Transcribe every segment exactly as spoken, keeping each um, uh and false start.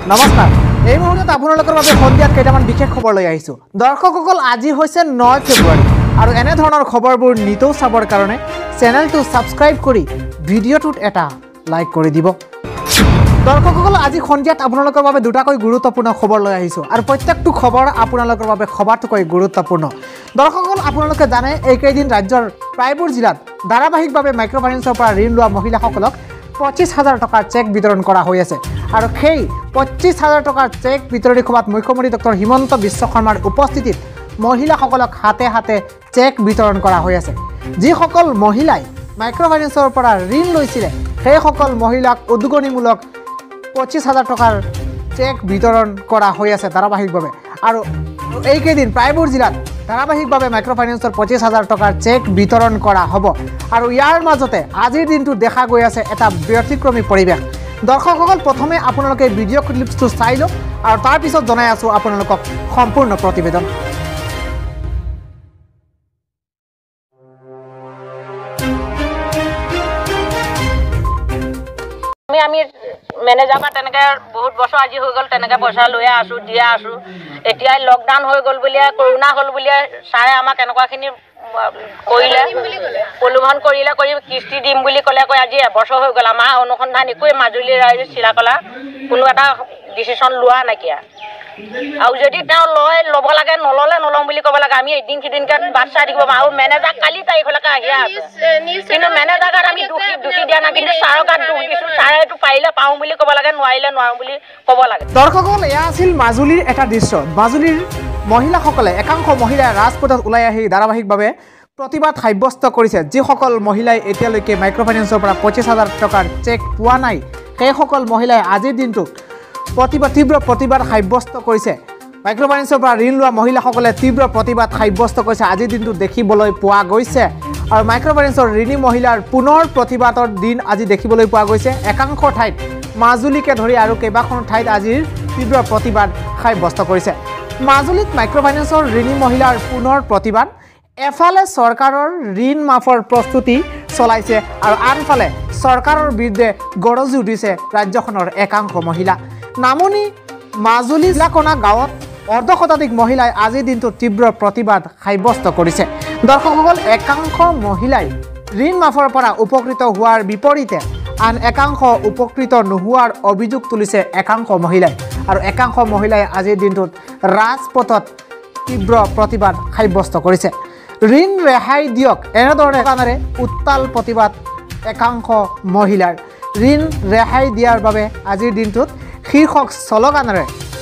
নমস্কাৰ এই মুহূৰ্তত আপোনালোকৰ বাবে সন্ধিয়াত কেইটামান বিশেষ খবৰ লৈ আহিছো দৰ্শকসকল আজি হৈছে নয় ফেব্ৰুৱাৰী আৰু এনে ধৰণৰ খবৰবোৰ নিতৌ চাবৰ কাৰণে চেনেলটো সাবস্ক্ৰাইব কৰি ভিডিঅ'টোত এটা লাইক কৰি দিব দৰ্শকসকল আজি সন্ধিয়াত আপোনালোকৰ বাবে দুটাকৈ গুৰুত্বপূৰ্ণ খবৰ লৈ আহিছো আৰু প্ৰত্যেকটো খবৰ আপোনালোকৰ বাবে সবাতোকৈ গুৰুত্বপূৰ্ণ দৰ্শকসকল আপোনালোকে জানে এই কেইদিন ৰাজ্যৰ প্ৰায়বোৰ জিলাত ধাৰাবাহিকভাৱে মাইক্ৰ ফাইনেন্সৰ পৰা ঋণ লোৱা মহিলাসকলক পঁচিছ হাজাৰ টকাৰ চেক বিতৰণ কৰা হৈ আছে আৰু সেই পঁচিছ হাজাৰ টকাৰ চেক বিতৰণী সভাত মুখ্যমন্ত্ৰী ডক্টৰ হিমন্ত বিশ্ব শৰ্মাৰ উপস্থিতিত মহিলাসকলক হাতে হাতে চেক বিতৰণ কৰা হৈ আছে যিসকল মহিলাই মাইক্ৰ ফাইনেন্সৰ পৰা ঋণ লৈছিলে সেইসকল মহিলাক উদ্গনিমূলক পঁচিছ হাজাৰ টকাৰ চেক বিতৰণ কৰা হৈ আছে ধাৰাবাহিকভাৱে আৰু এই কেইদিন প্ৰায়বোৰ জিলাত ধাৰাবাহিকভাৱে মাইক্ৰ ফাইনেন্সৰ পঁচিছ হাজাৰ টকাৰ চেক বিতৰণ কৰা হ'ব আৰু ইয়াৰ মাজতে আজিৰ দিনটো দেখা গৈ আছে এটা ব্যতিক্ৰমী পৰিৱেশ দৰ্শকসকল প্ৰথমে আপোনালোকে ভিডিঅ' ক্লিপছটো চাই লওক আৰু তাৰপিছত জনাই আছোঁ আপোনালোকক সম্পূৰ্ণ প্ৰতিবেদন আমি আমি মেনেজাৰ পৰা তেনেকৈ বহুত বছৰ আজি হৈ গ'ল তেনেকৈ পইচা লৈ আছোঁ দিয়া আছোঁ এতিয়া লকডাউন হৈ গ'ল বুলিয়ে কৰোণা হ'ল বুলিয়ে ছাৰে আমাক এনেকুৱাখিনি কৰিলে প্ৰলোভন কৰিলে কৰি কিস্তি দিম বুলি ক'লে কৈ আজি এবছৰ হৈ গ'ল আমাৰ অনুসন্ধান একোৱে মাজুলী ৰাইজ চিলাকলা কোনো এটা ডিচিশ্যন লোৱা নাইকিয়া আৰু যদি তেওঁ লয় ল'ব লাগে নল'লে নল'ম বুলি ক'ব লাগে আমি এদিন সিদিনকৈ বাট চাই থাকিব পাৰোঁ আৰু মেনেজাৰ কালি তাৰিখলৈকে আহিয়ে আছে কিন্তু মেনেজাৰ গাত আমি দুখী দুখী দিয়া নাই কিন্তু ছাৰৰ গাত দুখ দিছোঁ ছাৰে এইটো পাৰিলে পাওঁ বুলি ক'ব লাগে নোৱাৰিলে নোৱাৰোঁ বুলি ক'ব লাগে দৰ্শকসকল এয়া আছিল মাজুলীৰ এটা দৃশ্য মাজুলীৰ মহিলাসকলে একাংশ মহিলাই ৰাজপথত ওলাই আহি ধাৰাবাহিকভাৱে প্ৰতিবাদ সাব্যস্ত কৰিছে যিসকল মহিলাই এতিয়ালৈকে মাইক্ৰ ফাইনেন্সৰ পৰা পঁচিছ হাজাৰ টকাৰ চেক পোৱা নাই সেইসকল মহিলাই আজিৰ দিনটোত প্ৰতিবাদ তীব্ৰ প্ৰতিবাদ সাব্যস্ত কৰিছে মাইক্ৰ ফাইনেন্সৰ পৰা ঋণ লোৱা মহিলাসকলে তীব্ৰ প্ৰতিবাদ সাব্যস্ত কৰিছে আজিৰ দিনটো দেখিবলৈ পোৱা গৈছে আৰু মাইক্ৰ ফাইনেন্সৰ ঋণী মহিলাৰ পুনৰ প্ৰতিবাদৰ দিন আজি দেখিবলৈ পোৱা গৈছে একাংশ ঠাইত মাজুলীকে ধৰি আৰু কেইবাখন ঠাইত আজিৰ তীব্ৰ প্ৰতিবাদ সাব্যস্ত কৰিছে মাজুলীত মাইক্ৰ ফাইনেন্সৰ ঋণী মহিলাৰ পুনৰ প্ৰতিবাদ এফালে চৰকাৰৰ ঋণ মাফৰ প্ৰস্তুতি চলাইছে আৰু আনফালে চৰকাৰৰ বিৰুদ্ধে গৰজি উঠিছে ৰাজ্যখনৰ একাংশ মহিলা নামনি মাজুলী জিলাকনা গাঁৱত অৰ্ধ শতাধিক মহিলাই আজিৰ দিনটো তীব্ৰ প্ৰতিবাদ সাব্যস্ত কৰিছে দৰ্শকসকল একাংশ মহিলাই ঋণ মাফৰ পৰা উপকৃত হোৱাৰ বিপৰীতে আন একাংশ উপকৃত নোহোৱাৰ অভিযোগ তুলিছে একাংশ মহিলাই আৰু একাংশ মহিলাই আজিৰ দিনটোত ৰাজপথত তীব্ৰ প্ৰতিবাদ সাব্যস্ত কৰিছে ঋণ ৰেহাই দিয়ক এনেধৰণে কাণেৰে উত্তাল প্ৰতিবাদ একাংশ মহিলাৰ ঋণ ৰেহাই দিয়াৰ বাবে আজিৰ দিনটোত শীৰ্ষক শ্লোগানেৰে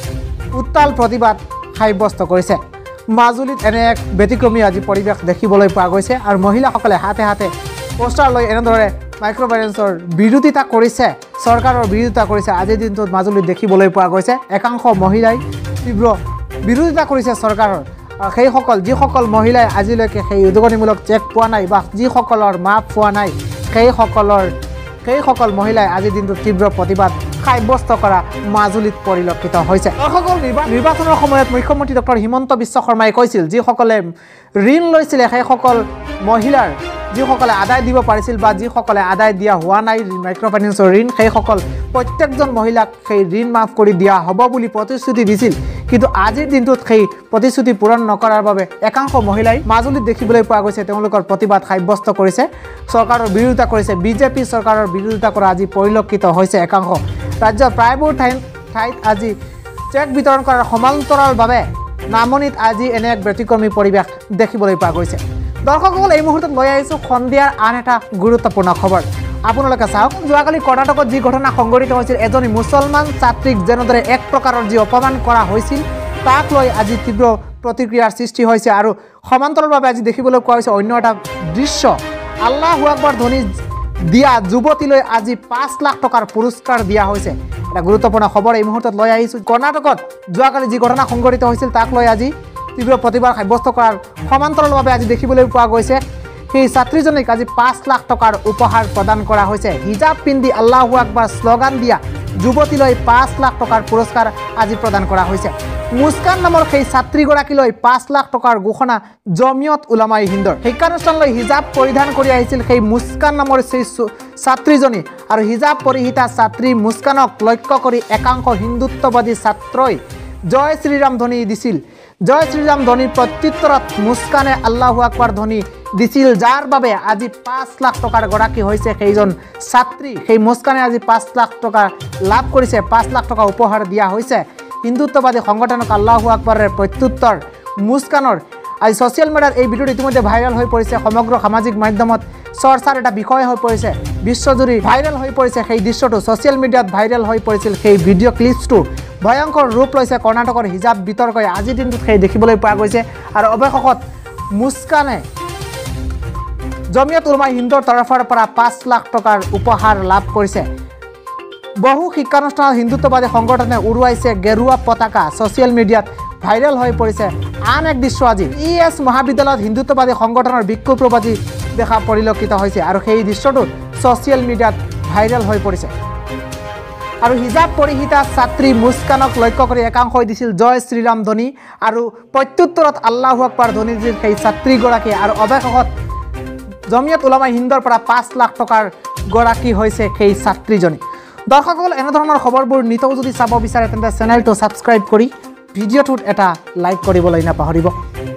উত্তাল প্ৰতিবাদ সাব্যস্ত কৰিছে মাজুলীত এনে এক ব্যতিক্ৰমী আজি পৰিৱেশ দেখিবলৈ পোৱা গৈছে আৰু মহিলাসকলে হাতে হাতে পোষ্টাৰ লৈ এনেদৰে মাইক্ৰ ফাইনেন্সৰ বিৰোধিতা কৰিছে চৰকাৰৰ বিৰোধিতা কৰিছে আজিৰ দিনটোত মাজুলীত দেখিবলৈ পোৱা গৈছে একাংশ মহিলাই তীব্ৰ বিৰোধিতা কৰিছে চৰকাৰৰ সেইসকল যিসকল মহিলাই আজিলৈকে সেই উদগনিমূলক চেক পোৱা নাই বা যিসকলৰ মাপ পোৱা নাই সেইসকলৰ সেইসকল মহিলাই আজিৰ দিনটোত তীব্ৰ প্ৰতিবাদ সাব্যস্ত কৰা মাজুলীত পৰিলক্ষিত হৈছে দৰ্শকসকল নিৰ্বাচনৰ সময়ত মুখ্যমন্ত্ৰী ডক্টৰ হিমন্ত বিশ্ব শৰ্মাই কৈছিল যিসকলে ঋণ লৈছিলে সেইসকল মহিলাৰ যিসকলে আদায় দিব পাৰিছিল বা যিসকলে আদায় দিয়া হোৱা নাই মাইক্ৰ ফাইনেন্সৰ ঋণ সেইসকল প্ৰত্যেকজন মহিলাক সেই ঋণ মাফ কৰি দিয়া হ'ব বুলি প্ৰতিশ্ৰুতি দিছিল কিন্তু আজিৰ দিনটোত সেই প্ৰতিশ্ৰুতি পূৰণ নকৰাৰ বাবে একাংশ মহিলাই মাজুলীত দেখিবলৈ পোৱা গৈছে তেওঁলোকৰ প্ৰতিবাদ সাব্যস্ত কৰিছে চৰকাৰৰ বিৰোধিতা কৰিছে বিজেপি চৰকাৰৰ বিৰোধিতা কৰা আজি পৰিলক্ষিত হৈছে একাংশ ৰাজ্যৰ প্ৰায়বোৰ ঠাইত ঠাইত আজি চেক বিতৰণ কৰাৰ সমান্তৰালভাৱে নামনিত আজি এনে এক ব্যতিক্ৰমী পৰিৱেশ দেখিবলৈ পোৱা গৈছে দৰ্শকসকল এই মুহূৰ্তত লৈ আহিছোঁ সন্ধিয়াৰ আন এটা গুৰুত্বপূৰ্ণ খবৰ আপোনালোকে চাওক যোৱাকালি কৰ্ণাটকত যি ঘটনা সংঘটিত হৈছিল এজনী মুছলমান ছাত্ৰীক যেনেদৰে এক প্ৰকাৰৰ যি অপমান কৰা হৈছিল তাক লৈ আজি তীব্ৰ প্ৰতিক্ৰিয়াৰ সৃষ্টি হৈছে আৰু সমান্তৰালভাৱে আজি দেখিবলৈ পোৱা হৈছে অন্য এটা দৃশ্য আল্লাহু আকবৰ ধ্বনি দিয়া যুৱতীলৈ আজি পাঁচ লাখ টকাৰ পুৰস্কাৰ দিয়া হৈছে এটা গুৰুত্বপূৰ্ণ খবৰ এই মুহূৰ্তত লৈ আহিছোঁ কৰ্ণাটকত যোৱাকালি যি ঘটনা সংঘটিত হৈছিল তাক লৈ আজি তীব্ৰ প্ৰতিবাদ সাব্যস্ত কৰাৰ সমান্তৰালভাৱে আজি দেখিবলৈ পোৱা গৈছে সেই ছাত্ৰীজনীক আজি পাঁচ লাখ টকাৰ উপহাৰ প্ৰদান কৰা হৈছে। হিজাব পিন্ধি আল্লাহু আকবাৰ শ্লোগান দিয়া যুৱতীলৈ পাঁচ লাখ টকাৰ পুৰস্কাৰ আজি প্ৰদান কৰা হৈছে। মুস্কান নামৰ সেই ছাত্ৰীগৰাকীলৈ পাঁচ লাখ টকাৰ ঘোষণা জমিয়ত উলামাই হিন্দৰ। শিক্ষানুষ্ঠানলৈ হিজাব পৰিধান কৰি আহিছিল সেই মুস্কান নামৰ সেই ছাত্ৰীজনী আৰু হিজাব পৰিহিতা ছাত্ৰী মুস্কানক লক্ষ্য কৰি একাংশ হিন্দুত্ববাদী ছাত্ৰই জয় শ্ৰীৰাম ধ্বনি দিছিল। জয় শ্ৰীৰাম ধ্বনিৰ প্ৰত্যুত্তৰত মুস্কানে আল্লাহু আকবাৰ ধ্বনি দিছিল, যাৰ বাবে আজি পাঁচ লাখ টকাৰ গৰাকী হৈছে সেইজন ছাত্ৰী। সেই মুস্কানে আজি পাঁচ লাখ টকা লাভ কৰিছে, পাঁচ লাখ টকা উপহাৰ দিয়া হৈছে হিন্দুত্ববাদী সংগঠনক আল্লাহু আকবাৰৰ প্ৰত্যুত্তৰ মুস্কানৰ। আজি ছ'চিয়েল মিডিয়াত এই ভিডিঅ'টো ইতিমধ্যে ভাইৰেল হৈ পৰিছে, সমগ্ৰ সামাজিক মাধ্যমত চৰ্চাৰ এটা বিষয় হৈ পৰিছে, বিশ্বজুৰি ভাইৰেল হৈ পৰিছে সেই দৃশ্যটো। ছ'চিয়েল মিডিয়াত ভাইৰেল হৈ পৰিছিল সেই ভিডিঅ' ক্লিপছটো। ভয়ংকৰ ৰূপ লৈছে কৰ্ণাটকৰ হিজাব বিতৰ্কই আজিৰ দিনটোত সেই দেখিবলৈ পোৱা গৈছে। আৰু অৱশেষত মুস্কানে জমিয়ত উলামাই হিন্দৰ তৰফৰ পৰা পাঁচ লাখ টকাৰ উপহাৰ লাভ কৰিছে। বহু শিক্ষানুষ্ঠানত হিন্দুত্ববাদী সংগঠনে উৰুৱাইছে গেৰুৱা পতাকা, ছ'চিয়েল মিডিয়াত ভাইৰেল হৈ পৰিছে। আন এক দৃশ্য আজি ই এছ মহাবিদ্যালয়ত হিন্দুত্ববাদী সংগঠনৰ বিক্ষোভ প্ৰবাদী দেখা পৰিলক্ষিত হৈছে আৰু সেই দৃশ্যটো ছ'চিয়েল মিডিয়াত ভাইৰেল হৈ পৰিছে। আৰু হিজাব পৰিহিতা ছাত্ৰী মুস্কানক লক্ষ্য কৰি একাংশই দিছিল জয় শ্ৰীৰাম ধ্বনি আৰু প্ৰত্যুত্তৰত আল্লাহু আকবাৰ ধ্বনি দিছিল সেই ছাত্ৰীগৰাকীয়ে। আৰু অৱশেষত জমিয়ত উলামাই হিন্দৰ পৰা পাঁচ লাখ টকাৰ গৰাকী হৈছে সেই ছাত্ৰীজনী। দৰ্শকসকল, এনেধৰণৰ খবৰবোৰ নিতৌ যদি চাব বিচাৰে তেন্তে চেনেলটো ছাবস্ক্ৰাইব কৰি ভিডিঅ'টোত এটা লাইক কৰিবলৈ নাপাহৰিব।